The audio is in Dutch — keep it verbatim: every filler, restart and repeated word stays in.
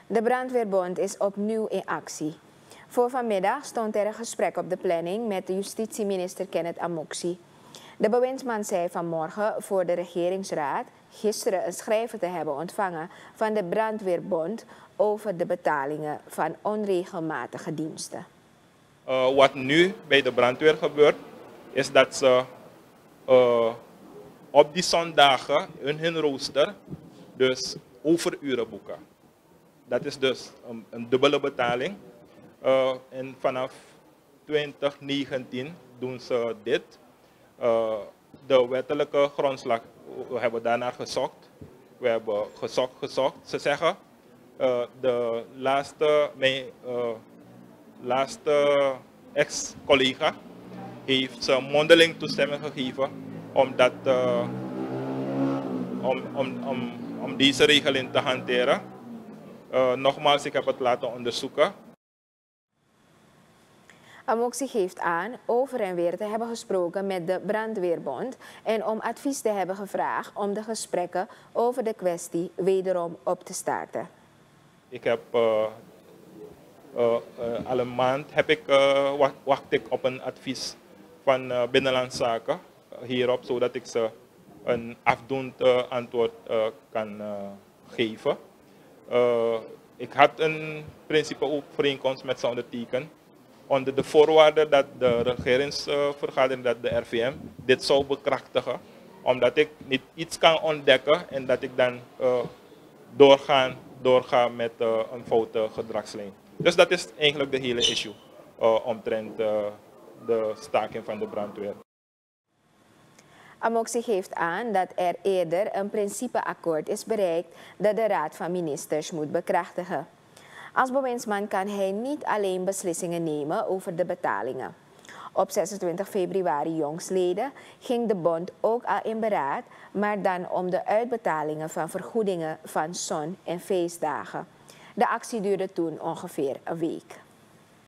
De brandweerbond is opnieuw in actie. Voor vanmiddag stond er een gesprek op de planning met de justitieminister Kenneth Amoksi. De bewindsman zei vanmorgen voor de regeringsraad gisteren een schrijven te hebben ontvangen van de brandweerbond over de betalingen van onregelmatige diensten. Uh, wat nu bij de brandweer gebeurt, is dat ze uh, op die zondagen in hun rooster dus overuren boeken. Dat is dus een, een dubbele betaling. Uh, en vanaf twintig negentien doen ze dit. Uh, de wettelijke grondslag, we hebben daarnaar gezocht. We hebben gezocht, gezocht. Ze zeggen, uh, de laatste, mijn uh, laatste ex-collega heeft ze mondeling toestemming gegeven om, dat, uh, om, om, om, om deze regeling te hanteren. Uh, nogmaals, ik heb het laten onderzoeken. Amoksi geeft aan over en weer te hebben gesproken met de brandweerbond en om advies te hebben gevraagd om de gesprekken over de kwestie wederom op te starten. Ik heb uh, uh, uh, al een maand heb ik, uh, wacht, wacht ik op een advies van uh, Binnenlandse Zaken hierop, zodat ik ze een afdoend uh, antwoord uh, kan uh, geven. Uh, ik had een principeovereenkomst met ze ondertekend. Onder de voorwaarde dat de regeringsvergadering, dat de R V M, dit zou bekrachtigen. Omdat ik niet iets kan ontdekken en dat ik dan uh, doorgaan, doorga met uh, een foute gedragslijn. Dus dat is eigenlijk de hele issue uh, omtrent uh, de staking van de brandweer. Amoksi geeft aan dat er eerder een principeakkoord is bereikt dat de Raad van Ministers moet bekrachtigen. Als bewindsman kan hij niet alleen beslissingen nemen over de betalingen. Op zesentwintig februari jongstleden ging de bond ook al in beraad, maar dan om de uitbetalingen van vergoedingen van zon- en feestdagen. De actie duurde toen ongeveer een week.